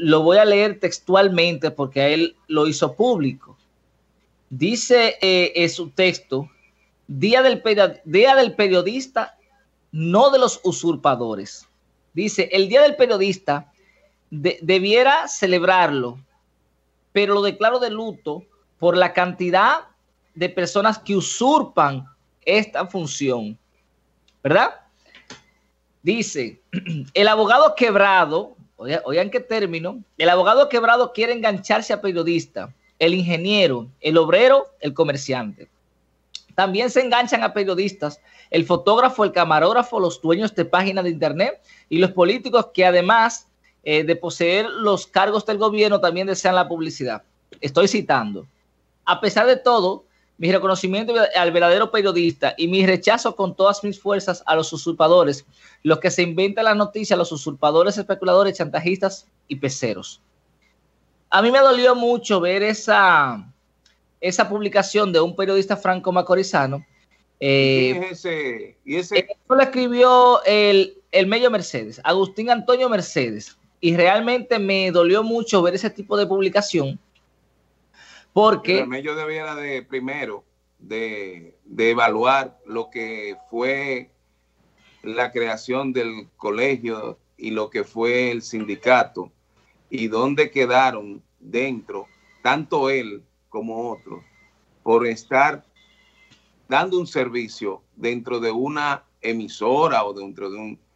lo voy a leer textualmente porque él lo hizo público. Dice en su texto, Día del Periodista, no de los usurpadores. Dice, el Día del Periodista debiera celebrarlo, pero lo declaro de luto por la cantidad de personas que usurpan esta función, ¿verdad? Dice, el abogado quebrado, oigan qué término, el abogado quebrado quiere engancharse a periodista, el ingeniero, el obrero, el comerciante. También se enganchan a periodistas, el fotógrafo, el camarógrafo, los dueños de páginas de internet y los políticos que además de poseer los cargos del gobierno también desean la publicidad. Estoy citando. A pesar de todo, mi reconocimiento al verdadero periodista y mi rechazo con todas mis fuerzas a los usurpadores, los que se inventan las noticias, los usurpadores, especuladores, chantajistas y peceros. A mí me dolió mucho ver esa publicación de un periodista franco-macorizano. ¿Quién es ese? Eso lo escribió el medio Mercedes, Agustín Antonio Mercedes, y realmente me dolió mucho ver ese tipo de publicación, porque el medio debiera de primero de evaluar lo que fue la creación del colegio y lo que fue el sindicato y dónde quedaron dentro tanto él como otros por estar dando un servicio dentro de una emisora o dentro de un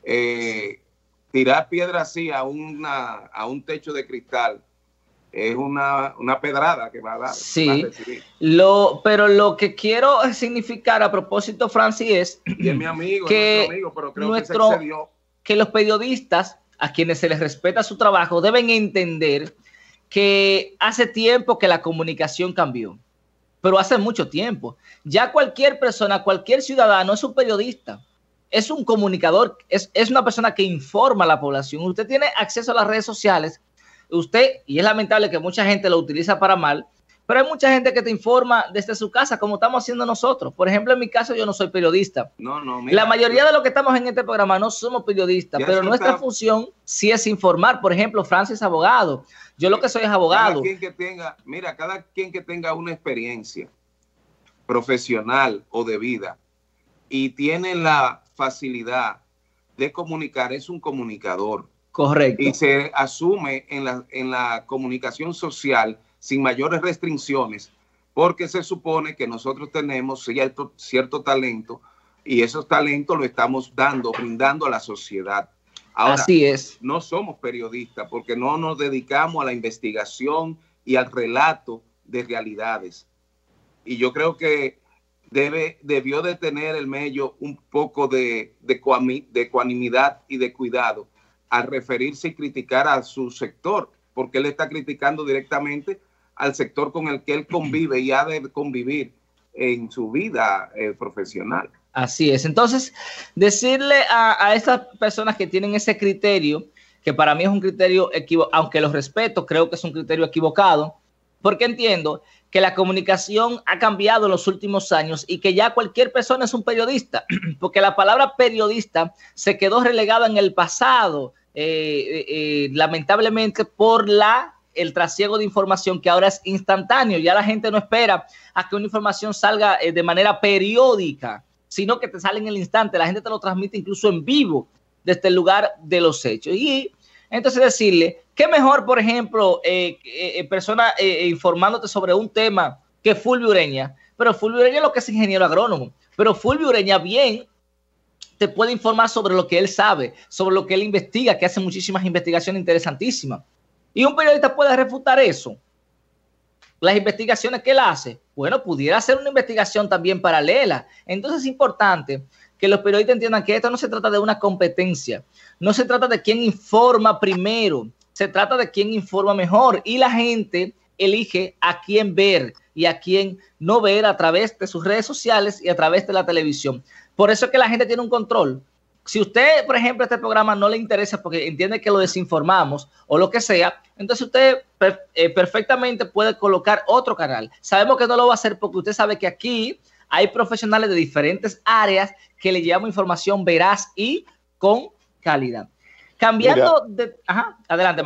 tirar piedra así a un techo de cristal es una pedrada que va a dar. Sí, va a recibir. Pero lo que quiero significar a propósito, Francis, es y es mi amigo, que nuestro amigo, pero creo que se excedió. Que los periodistas, a quienes se les respeta su trabajo, deben entender que hace tiempo que la comunicación cambió, pero hace mucho tiempo. Ya cualquier persona, cualquier ciudadano es un periodista, es un comunicador, es una persona que informa a la población. Usted tiene acceso a las redes sociales, y es lamentable que mucha gente lo utiliza para mal, pero hay mucha gente que te informa desde su casa, como estamos haciendo nosotros. Por ejemplo, en mi caso, yo no soy periodista. Mira, la mayoría de los que estamos en este programa no somos periodistas, pero nuestra función sí es informar. Por ejemplo, Francis es abogado. Yo lo que soy es abogado. Cada quien que tenga una experiencia profesional o de vida y tiene la facilidad de comunicar, es un comunicador. Correcto. Y se asume en la comunicación social sin mayores restricciones, porque se supone que nosotros tenemos cierto talento y esos talentos lo estamos brindando a la sociedad. Ahora, así es. No somos periodistas porque no nos dedicamos a la investigación y al relato de realidades. Y yo creo que debió de tener el medio un poco de ecuanimidad y de cuidado al referirse y criticar a su sector, porque él está criticando directamente al sector con el que él convive y ha de convivir en su vida profesional. Así es. Entonces, decirle a estas personas que tienen ese criterio, que para mí es un criterio equivocado, aunque los respeto, creo que es un criterio equivocado, porque entiendo que la comunicación ha cambiado en los últimos años y que ya cualquier persona es un periodista, porque la palabra periodista se quedó relegada en el pasado, lamentablemente por el trasiego de información que ahora es instantáneo. Ya la gente no espera a que una información salga de manera periódica, sino que te sale en el instante. La gente te lo transmite incluso en vivo desde el lugar de los hechos. Y entonces decirle, ¿qué mejor, por ejemplo, persona informándote sobre un tema que Fulvio Ureña? Pero Fulvio Ureña es lo que es ingeniero agrónomo, pero Fulvio Ureña bien te puede informar sobre lo que él sabe, sobre lo que él investiga, que hace muchísimas investigaciones interesantísimas. Y un periodista puede refutar eso. Las investigaciones que él hace, bueno, pudiera hacer una investigación también paralela. Entonces es importante que los periodistas entiendan que esto no se trata de una competencia, no se trata de quién informa primero, se trata de quién informa mejor, y la gente elige a quién ver y a quién no ver a través de sus redes sociales y a través de la televisión. Por eso es que la gente tiene un control. Si usted, por ejemplo, este programa no le interesa porque entiende que lo desinformamos o lo que sea, entonces usted perfectamente puede colocar otro canal. Sabemos que no lo va a hacer porque usted sabe que aquí hay profesionales de diferentes áreas que le llevamos información veraz y con calidad. Cambiando de... Ajá, adelante, Amado.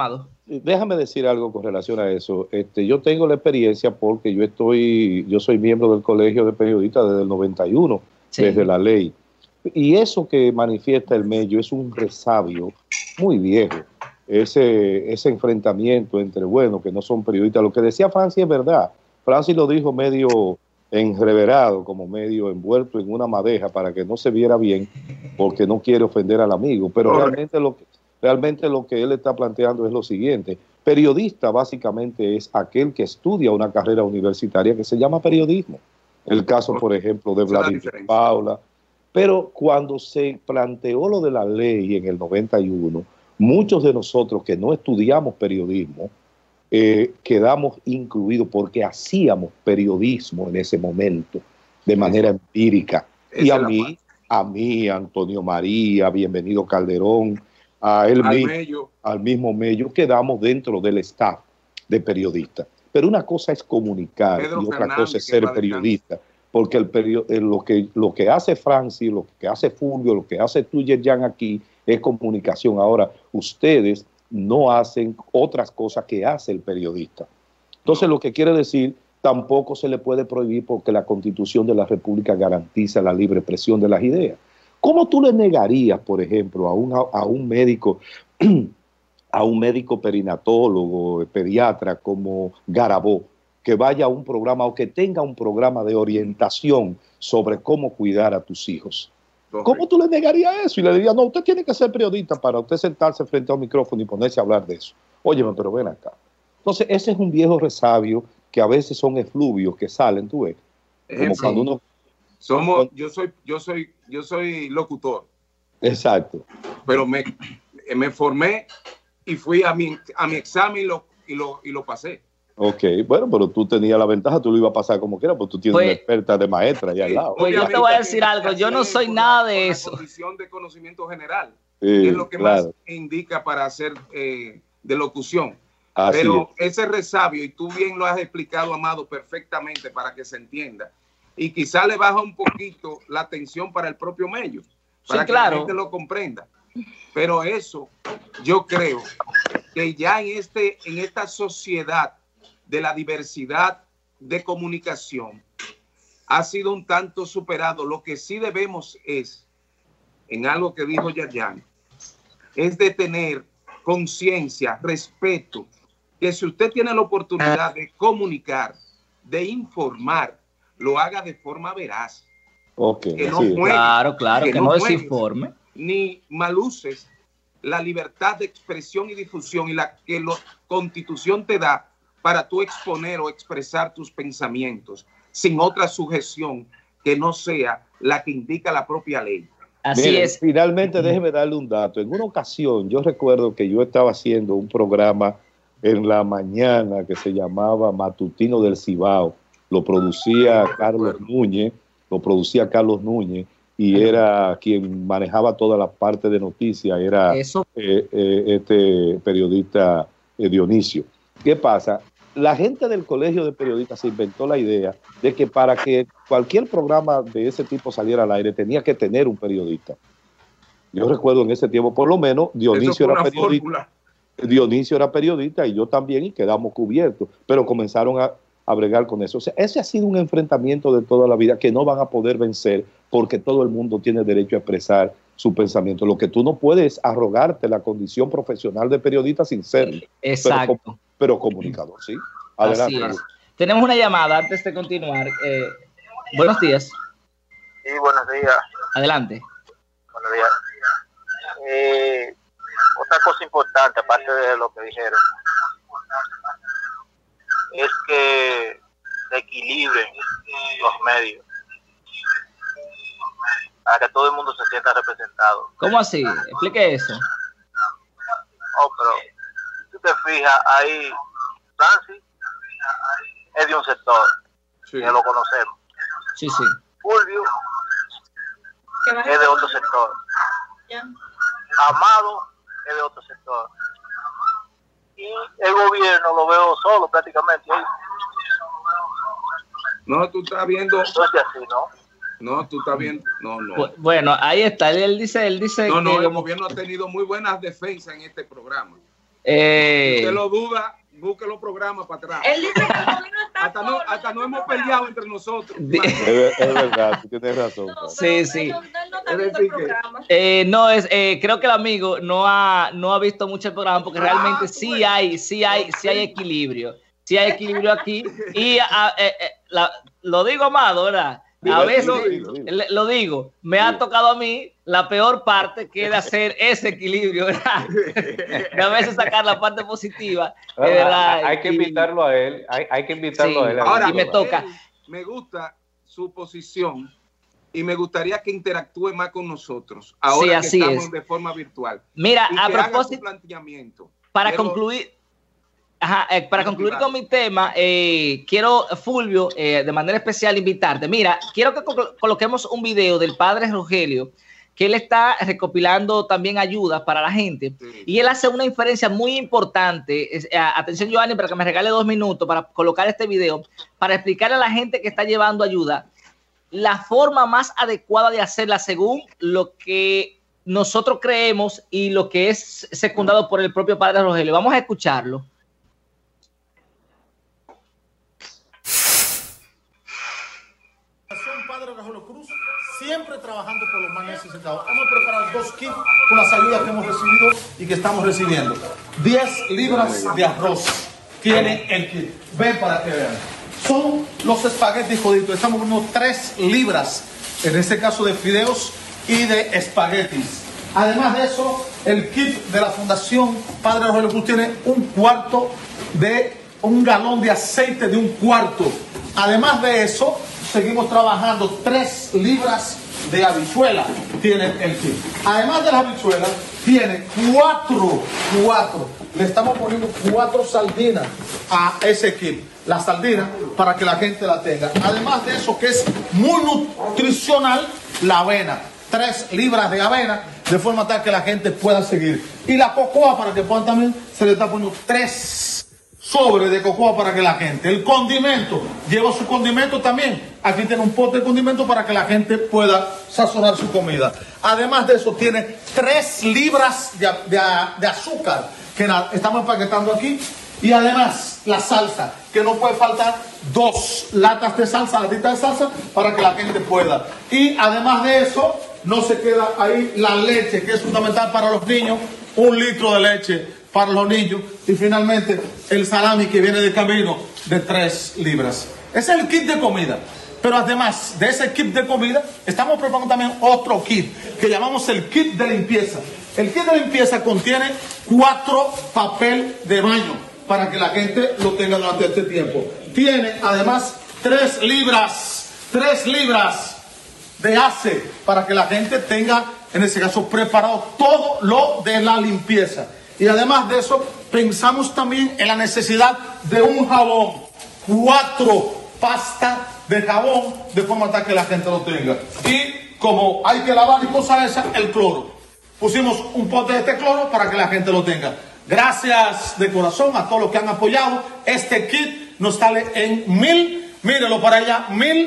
déjame decir algo con relación a eso. Yo tengo la experiencia porque yo soy miembro del Colegio de Periodistas desde el 91, sí, desde la ley. Y eso que manifiesta el Mello es un resabio muy viejo. Ese enfrentamiento entre, bueno, que no son periodistas. Lo que decía Francis es verdad. Francis lo dijo medio enreverado, como medio envuelto en una madeja para que no se viera bien, porque no quiere ofender al amigo. Pero realmente lo que él está planteando es lo siguiente. Periodista básicamente es aquel que estudia una carrera universitaria que se llama periodismo. El caso, por ejemplo, de Vladimir Paula. Pero cuando se planteó lo de la ley en el 91, muchos de nosotros que no estudiamos periodismo quedamos incluidos porque hacíamos periodismo en ese momento de manera empírica. Y a mí, Antonio María, Bienvenido Calderón, al mismo Mello, quedamos dentro del staff de periodistas. Pero una cosa es comunicar y otra cosa es ser periodista. Porque lo que hace Francis, lo que hace Fulvio, lo que hace tú, Yerjan, aquí es comunicación. Ahora, ustedes no hacen otras cosas que hace el periodista. Entonces, lo que quiere decir, tampoco se le puede prohibir porque la Constitución de la República garantiza la libre expresión de las ideas. ¿Cómo tú le negarías, por ejemplo, a un médico perinatólogo, pediatra como Garabó, que vaya a un programa o que tenga un programa de orientación sobre cómo cuidar a tus hijos? ¿Cómo tú le negarías eso? Y le dirías, no, usted tiene que ser periodista para usted sentarse frente a un micrófono y ponerse a hablar de eso. Óyeme, pero ven acá. Entonces, ese es un viejo resabio que a veces son efluvios que salen, tú ves. Como cuando uno... Yo soy locutor. Exacto. Pero me formé y fui a mi examen y lo pasé. Ok, bueno, pero tú tenías la ventaja, tú lo ibas a pasar como quieras, porque tú tienes una experta de maestra allá al lado. Pues yo te voy a decir algo, yo no soy nada de eso. La condición de conocimiento general, que es lo que más indica para hacer de locución. Pero ese resabio, y tú bien lo has explicado, Amado, perfectamente para que se entienda, y quizá le baja un poquito la tensión para el propio Mello, para que la gente lo comprenda. Pero eso, yo creo que ya en esta sociedad de la diversidad de comunicación ha sido un tanto superado. Lo que sí debemos es, en algo que dijo Yerjan, es de tener conciencia, respeto, que si usted tiene la oportunidad de comunicar, de informar, lo haga de forma veraz. Que no juegue, que no desinforme, ni maluces la libertad de expresión y difusión y la que la Constitución te da para tú exponer o expresar tus pensamientos sin otra sujeción que no sea la que indica la propia ley. Así es. Finalmente, déjeme darle un dato. En una ocasión, yo recuerdo que yo estaba haciendo un programa en la mañana que se llamaba Matutino del Cibao. Lo producía Carlos Núñez, y era quien manejaba toda la parte de noticias, era este periodista Dionisio. ¿Qué pasa? La gente del Colegio de Periodistas se inventó la idea de que para que cualquier programa de ese tipo saliera al aire tenía que tener un periodista. Yo recuerdo en ese tiempo, por lo menos, Dionisio era periodista. Dionisio era periodista y yo también, y quedamos cubiertos, pero comenzaron a bregar con eso. O sea, ese ha sido un enfrentamiento de toda la vida que no van a poder vencer porque todo el mundo tiene derecho a expresar su pensamiento. Lo que tú no puedes es arrogarte la condición profesional de periodista sin serlo. Exacto. Pero comunicador, ¿sí? Adelante. Así es. Tenemos una llamada antes de continuar. Buenos días. Sí, buenos días. Adelante. Buenos días. Otra cosa importante, aparte de lo que dijeron, es que se equilibren los medios para que todo el mundo se sienta representado. ¿Cómo así? Explique eso. Pero si tú te fijas, ahí Francis es de un sector, que lo conocemos. Sí, sí. Fulvio es de otro sector. Amado es de otro sector. Y el gobierno lo veo solo prácticamente. No, tú estás viendo. No es así, ¿no? No, tú estás viendo. No. Bueno, ahí está. Él dice. No, el gobierno ha tenido muy buenas defensas en este programa. Si usted lo duda, busque los programas para atrás. Él dice que hasta no hemos peleado entre nosotros. Es verdad, tú tienes razón. Sí. Creo que el amigo no ha visto mucho el programa porque realmente sí hay equilibrio. Sí hay equilibrio aquí. Y lo digo, Amado, ¿verdad? A veces, lo digo, me ha tocado a mí la peor parte, que es de hacer ese equilibrio, ¿verdad? De a veces sacar la parte positiva. ¿Verdad? Hay que invitarlo a él. Hay que invitarlo a él. Ahora, y me toca. Me gusta su posición y me gustaría que interactúe más con nosotros. Ahora que estamos de forma virtual. Mira, y a que haga propósito, su planteamiento. para concluir con mi tema, quiero, Fulvio, de manera especial invitarte. Mira, quiero que coloquemos un video del padre Rogelio, que él está recopilando también ayudas para la gente. Sí. Y él hace una inferencia muy importante. Atención, Giovanni, para que me regale 2 minutos para colocar este video, para explicarle a la gente que está llevando ayuda la forma más adecuada de hacerla según lo que nosotros creemos y lo que es secundado por el propio padre Rogelio. Vamos a escucharlo. Padre Rogelio Cruz, siempre trabajando por los más necesitados. Hemos preparado 2 kits con las ayudas que hemos recibido y que estamos recibiendo. 10 libras de arroz tiene el kit. Ven para que vean. Son los espaguetis joditos. Estamos poniendo 3 libras, en este caso de fideos y de espaguetis. Además de eso, el kit de la Fundación Padre Rogelio Cruz tiene un galón de aceite de 1 cuarto. Además de eso, seguimos trabajando 3 libras de habichuela tiene el kit. Además de las habichuelas, tiene 4. Le estamos poniendo 4 sardinas a ese kit. La sardina para que la gente la tenga. Además de eso, que es muy nutricional, la avena. 3 libras de avena, de forma tal que la gente pueda seguir. Y la cocoa, para que puedan también, se le está poniendo 3 sobres de cocoa para que la gente. El condimento, lleva su condimento también. Aquí tiene un pote de condimento para que la gente pueda sazonar su comida. Además de eso, tiene 3 libras de azúcar que estamos empaquetando aquí. Y además, la salsa, que no puede faltar 2 latas de salsa, latitas de salsa, para que la gente pueda. Y además de eso, no se queda ahí la leche, que es fundamental para los niños, 1 litro de leche para los niños, y finalmente el salami que viene de camino de 3 libras. Ese es el kit de comida. Pero además de ese kit de comida, estamos preparando también otro kit que llamamos el kit de limpieza. El kit de limpieza contiene 4 papel de baño para que la gente lo tenga durante este tiempo. Tiene además 3 libras de ace para que la gente tenga, en este caso, preparado todo lo de la limpieza. Y además de eso, pensamos también en la necesidad de un jabón. 4 pastas de jabón, de forma tal que la gente lo tenga. Y como hay que lavar y cosas esas, el cloro. Pusimos un pote de este cloro para que la gente lo tenga. Gracias de corazón a todos los que han apoyado. Este kit nos sale en mírenlo para allá,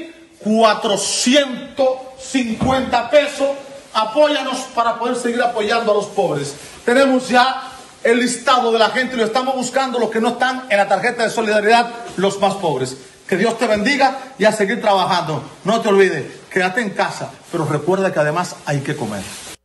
1,450 pesos. Apóyanos para poder seguir apoyando a los pobres. Tenemos ya el listado de la gente y lo estamos buscando, los que no están en la tarjeta de solidaridad, los más pobres. Que Dios te bendiga y a seguir trabajando. No te olvides, quédate en casa, pero recuerda que además hay que comer.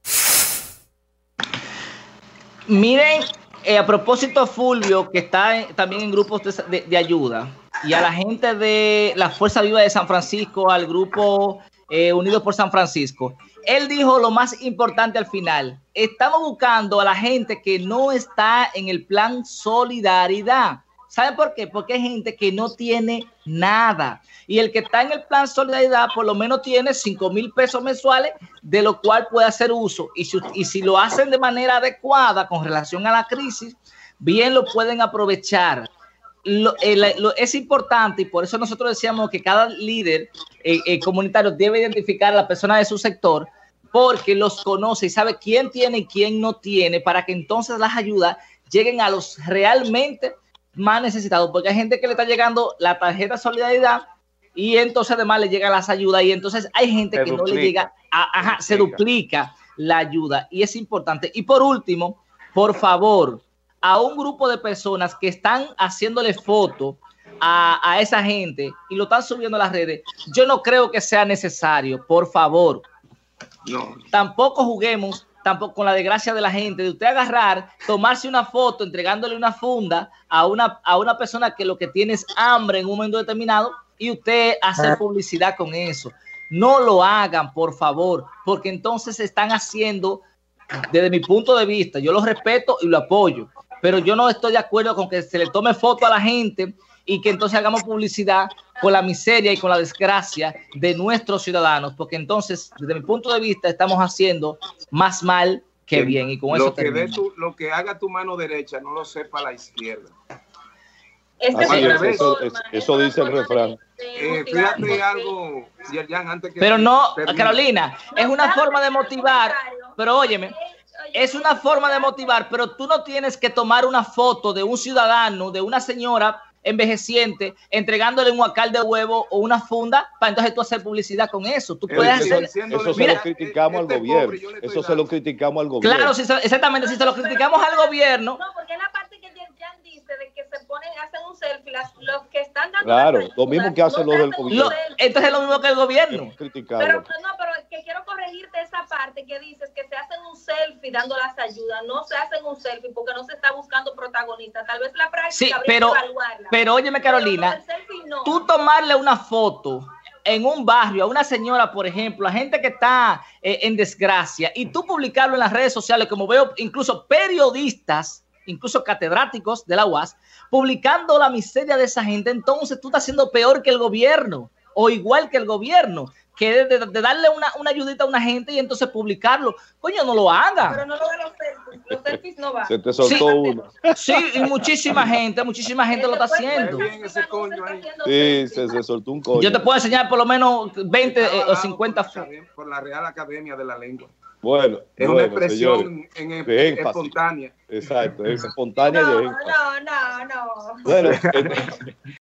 Miren, a propósito, Fulvio, que está también en grupos de ayuda, y a la gente de la Fuerza Viva de San Francisco, al grupo Unidos por San Francisco, él dijo lo más importante al final: estamos buscando a la gente que no está en el plan Solidaridad. ¿Saben por qué? Porque hay gente que no tiene nada. Y el que está en el plan Solidaridad por lo menos tiene 5,000 pesos mensuales, de lo cual puede hacer uso. Y si lo hacen de manera adecuada con relación a la crisis, bien lo pueden aprovechar. Es importante, y por eso nosotros decíamos que cada líder comunitario debe identificar a la persona de su sector, porque los conoce y sabe quién tiene y quién no tiene, para que entonces las ayudas lleguen a los realmente más necesitados, porque hay gente que le está llegando la tarjeta de solidaridad y entonces además le llegan las ayudas, y entonces hay gente que no le llega, se duplica la ayuda, y es importante. Y por último, por favor, a un grupo de personas que están haciéndole foto a esa gente y lo están subiendo a las redes, yo no creo que sea necesario, por favor. No. Tampoco juguemos con la desgracia de la gente, de usted agarrar, tomarse una foto, entregándole una funda a una persona que lo que tiene es hambre en un momento determinado y usted hacer publicidad con eso. No lo hagan, por favor, porque entonces están haciendo, desde mi punto de vista, yo lo respeto y lo apoyo, pero yo no estoy de acuerdo con que se le tome foto a la gente y que entonces hagamos publicidad con la miseria y con la desgracia de nuestros ciudadanos, porque entonces, desde mi punto de vista, estamos haciendo más mal que bien. Y con eso lo que haga tu mano derecha no lo sepa la izquierda. Eso dice el refrán. Fíjate algo, Yerjan, antes que... Pero no, Carolina, es una forma de motivar, pero óyeme, es una forma de motivar, pero tú no tienes que tomar una foto de un ciudadano, de una señora envejeciente, entregándole un guacal de huevo o una funda para entonces tú hacer publicidad con eso. Tú puedes hacer... Eso se lo criticamos al gobierno. Eso se lo criticamos al gobierno. Claro, exactamente, si se lo criticamos al gobierno. No, porque es la parte que Yerjan dice de que se ponen, hacen un selfie, los que están dando... Claro, lo mismo que hacen los del gobierno. Entonces es lo mismo que el gobierno. Pero que quiero corregirte esa parte que dices que se hacen un selfie dando las ayudas. No se hacen un selfie porque no se está buscando protagonista. Tal vez la práctica habría que evaluarla. Pero óyeme, Carolina, tú tomarle una foto en un barrio a una señora, por ejemplo, a gente que está en desgracia, y tú publicarlo en las redes sociales, como veo incluso periodistas, incluso catedráticos de la UAS, publicando la miseria de esa gente, entonces tú estás haciendo peor que el gobierno, o igual que el gobierno, que de darle una ayudita a una gente y entonces publicarlo. Coño, no lo haga. Pero no lo de los selfies no va. Se te soltó uno. Sí, y muchísima gente lo está haciendo. Sí, se soltó un coño. Yo te puedo enseñar por lo menos 20 o 50. Por la Real Academia de la Lengua. Bueno, es una expresión espontánea. Exacto, es espontánea y de énfasis. No. Bueno,